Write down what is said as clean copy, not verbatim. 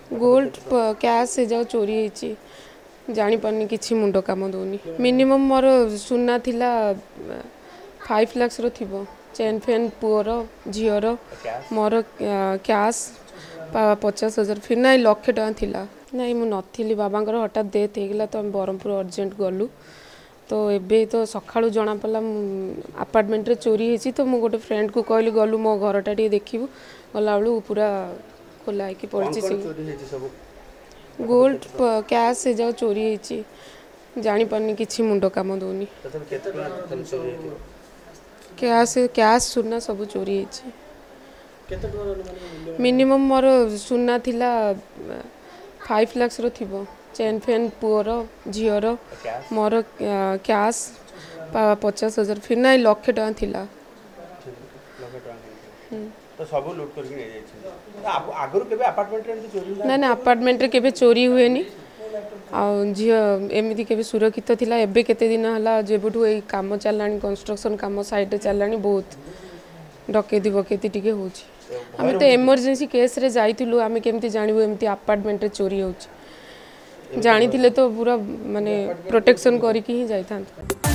Gold cash से जाओ चोरी होती जानी पारनी किसी मुंड काम दौनी मिनिमम मोर सुना थिला 5 लाख रो थिबो चेन फेन पुअर झीर मोर कैश 50,000 फिर ना लक्षे टका थिला नहीं मु नथिली बाबांकर हठात डेथ होगला तो हम ब्रह्मपुर अर्जेंट गलु तो एबे तो सकाळू जना पला अपार्टमेंट रे चोरी होती तो मु गोटे फ्रेंड को कहली गलु मो घरटा टी देखिबू गला बेलू पूरा खोला है पड़ी गोल्ड कैश से जाओ चोरी होती जानी पारनी किसी मुंड काम दौनी कैश सुना सब चोरी होती मिनिमम मोर सुना थिला 5 लाख रो थिबो चेन फेन पुअर झीर मोर कैश 50,000 फिर ना लक्षे टका थिला तो सब लूट करके ले जाय आगुर केबे अपार्टमेंट रे चोरी ना ना अपार्टमेंट रे केबे चोरी हुए नी आ झियो एमिति केबे सुरक्षित थिला एबे केते दिन हला जेबुठू ए काम चलानी कंस्ट्रक्शन काम साइड रे चलानी बहुत डकेती बकेती टिके होची हमें तो इमरजेंसी केस रे जाइतिलु हमें केमती जानिबो एमती अपार्टमेंट रे चोरी होची जानी थिले तो पूरा माने प्रोटेक्शन करी की ही जाइथान।